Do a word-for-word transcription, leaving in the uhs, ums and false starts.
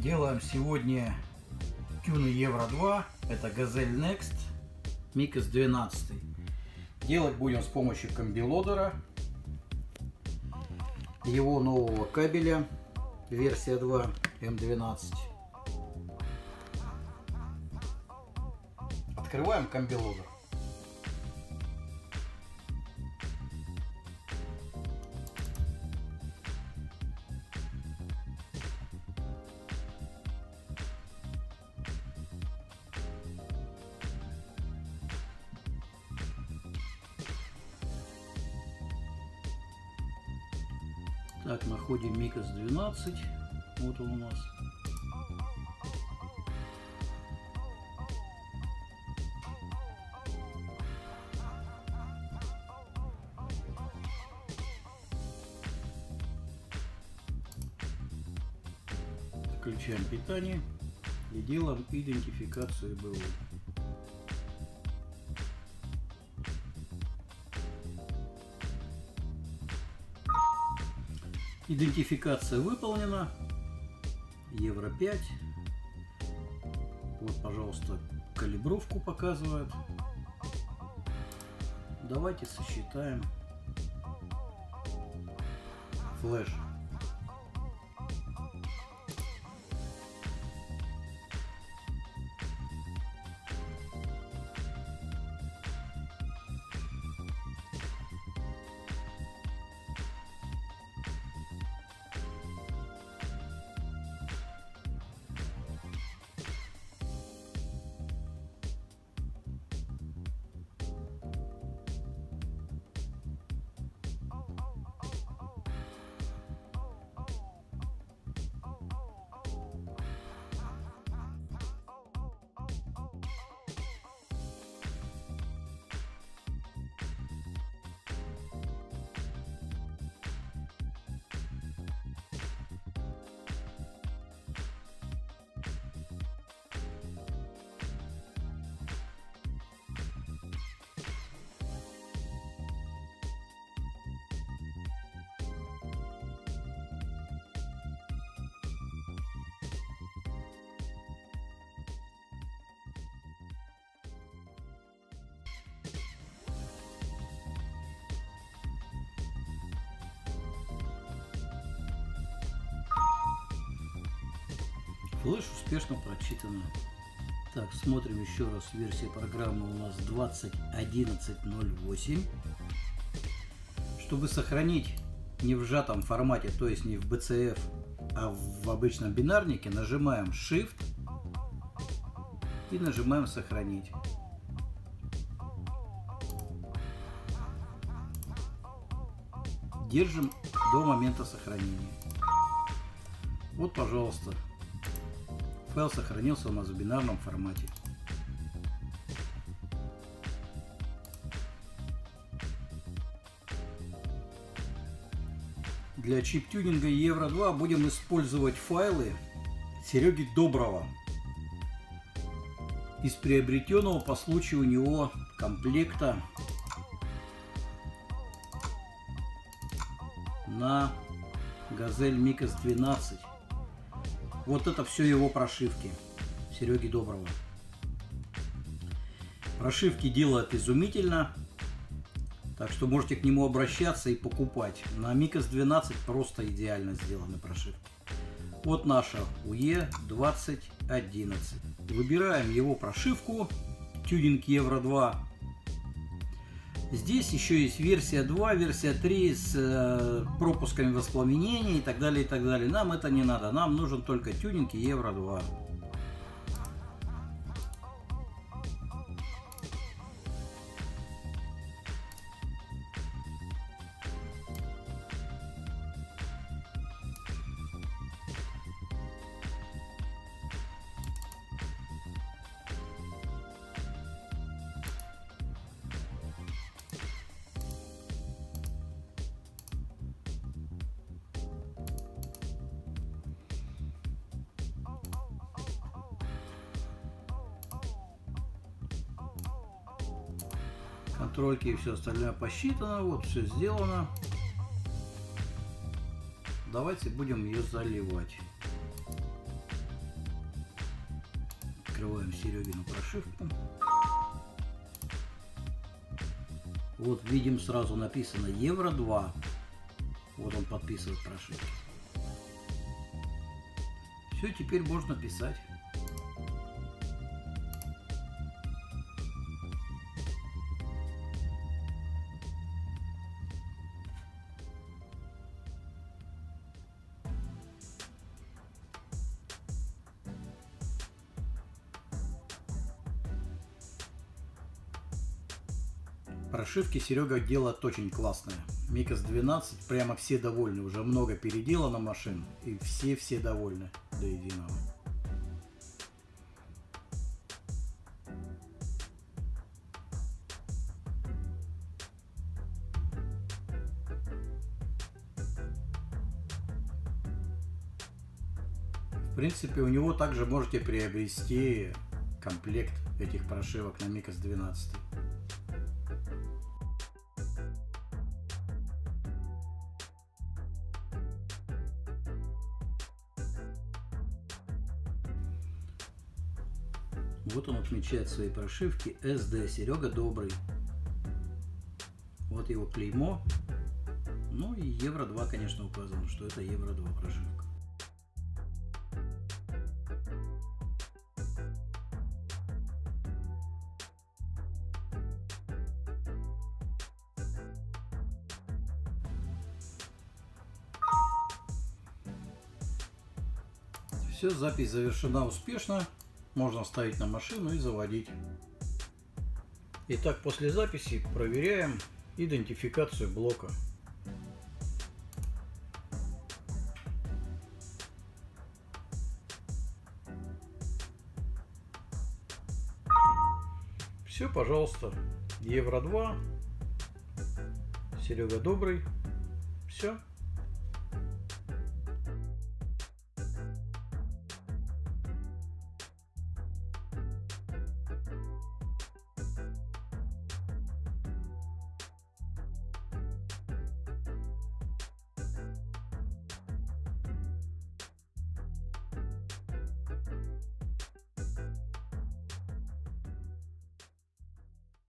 Делаем сегодня тюны Евро два. Это Gazelle Next Micas двенадцать. Делать будем с помощью комбилодера, его нового кабеля версия два эм двенадцать. Открываем комбилодер. Так, находим Micas двенадцать. Вот он у нас. Включаем питание и делаем идентификацию БУ. Идентификация выполнена. Евро пять. Вот, пожалуйста, калибровку показывает. Давайте сосчитаем флеш. Флеш успешно прочитано. Так, смотрим еще раз. Версия программы у нас двадцать одиннадцать ноль восемь. Чтобы сохранить не в сжатом формате, то есть не в би си эф, а в обычном бинарнике, нажимаем Shift и нажимаем сохранить. Держим до момента сохранения. Вот, пожалуйста. Файл сохранился у нас в бинарном формате. Для чип-тюнинга Евро два будем использовать файлы Сереги Доброго из приобретенного по случаю у него комплекта на Gazelle Micas двенадцать. Вот это все его прошивки Сереги Доброго. Прошивки делает изумительно, так что можете к нему обращаться и покупать. На Micas двенадцать просто идеально сделаны прошивки. Вот наша ю и двадцать одиннадцать. Выбираем его прошивку тюнинг Евро два. Здесь еще есть версия два, версия три с э, пропусками воспламенения и так далее, и так далее. Нам это не надо, нам нужен только тюнинг Евро два. Контрольки и все остальное посчитано. Вот все сделано. Давайте будем ее заливать. Открываем Серегину прошивку. Вот видим, сразу написано евро два. Вот он подписывает прошивки. Все, теперь можно писать. Прошивки Серега делает очень классные. Микас двенадцать, прямо все довольны. Уже много переделано машин. И все-все довольны до единого. В принципе, у него также можете приобрести комплект этих прошивок на Микас двенадцать. Вот он отмечает свои прошивки эс дэ, Серега Добрый. Вот его клеймо. Ну и евро два, конечно, указано, что это евро два прошивка. Все, запись завершена успешно. Можно ставить на машину и заводить. Итак, после записи проверяем идентификацию блока. Все, пожалуйста, евро два, Серега Добрый. Все.